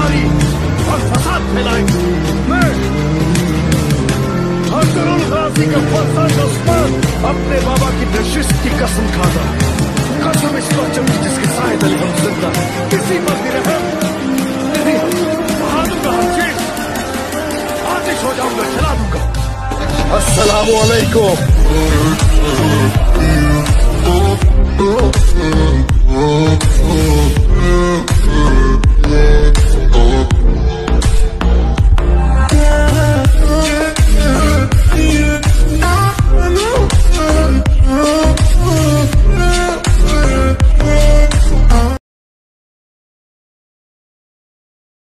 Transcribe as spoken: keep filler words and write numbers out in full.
बेरोजगारी और फसाद फैलाएंगे। मैं हजरुल गाजी का फर्जंद उस्मान अपने बाबा की नशिस्त की कसम खाता हूं, कसम इस परचम की जिसके साए तले हम जिंदा हैं, किसी पर भी रहम नहीं होगा। बहा दूंगा हर चीज, आतिश हो जाऊंगा, जला दूंगा। अस्सलामु अलैकुम।